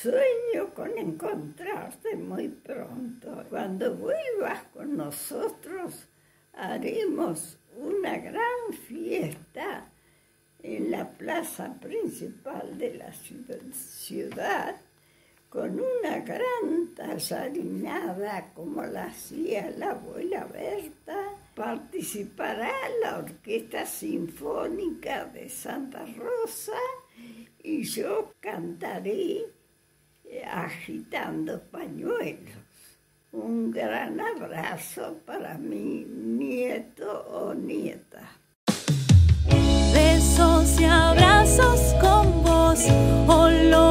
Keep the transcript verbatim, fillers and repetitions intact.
Sueño con encontrarte muy pronto. Cuando vuelvas con nosotros, haremos una gran fiesta en la plaza principal de la ciudad, con una gran tallarinada como la hacía la abuela Berta. Participará la Orquesta Sinfónica de Santa Rosa y yo cantaré agitando pañuelos. Un gran abrazo para mi nieto o nieta. Besos y abrazos con vos, olor